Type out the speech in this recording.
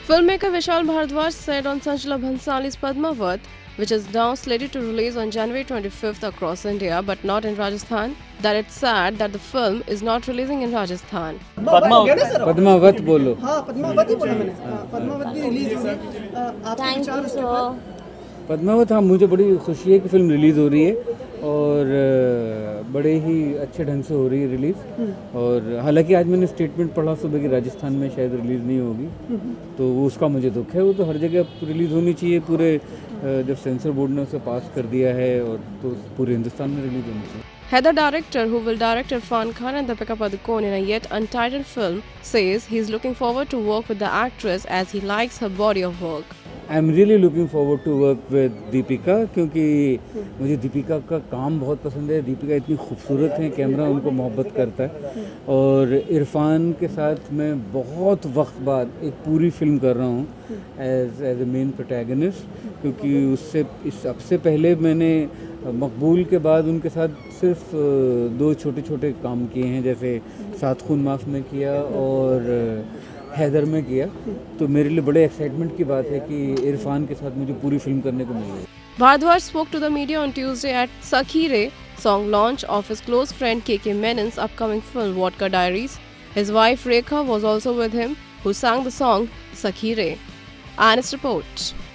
Filmmaker Vishal Bhardwaj said on Sanjala Bhansali's Padmavat, which is now slated to release on January 25th across India but not in Rajasthan, that it's sad that the film is not releasing in Rajasthan. Padmaavat बोलो। हाँ पद्मावत ही बोला मैंने। पद्मावत भी release हो गई। आपके विचार उसके बाद? पद्मावत, हाँ मुझे बड़ी खुशी है कि फिल्म रिलीज़ हो रही है और बड़े ही अच्छे ढंग से हो रही है रिलीज़। और हालांकि आज मैंने स्टेटमेंट पढ़ा सुबह कि राजस्थान में शायद रिलीज़ नहीं होगी, तो उसका मुझे दुख है। वो तो हर जगह रिलीज़ होनी चाहिए, पूरे जब सेंसर बोर्ड ने उसे पास कर दिया है और तो पूरे हिंदुस्तान में रिलीज़ होनी चाहिए। Heather director, who will direct Imran Khan and Deepika Padukone in a yet untitled film, says he's looking forward to work with the actress as he likes her body of work. I'm really looking forward to work with Deepika, क्योंकि मुझे दीपिका का काम बहुत पसंद है। दीपिका इतनी खूबसूरत हैं, कैमरा उनको मोहब्बत करता है। और इरफान के साथ मैं बहुत वक्त बाद एक पूरी फिल्म कर रहा हूँ एज ए मेन प्रोटैगनिस्ट, क्योंकि सबसे पहले मैंने मकबूल के बाद उनके साथ सिर्फ 2 छोटे छोटे काम किए हैं, जैसे सात खून माफ में किया और हैदर में किया। तो मेरे लिए बड़े एक्साइटमेंट की बात है कि इरफान के साथ मुझे पूरी फिल्म करने को मिल रही है। Bhardwaj spoke to the media on Tuesday at Sakhi Re, song launch of his close friend KK Menon's upcoming film Vodka Diaries. His wife Rekha was also with him, who sang the song Sakhi Re. Honest report.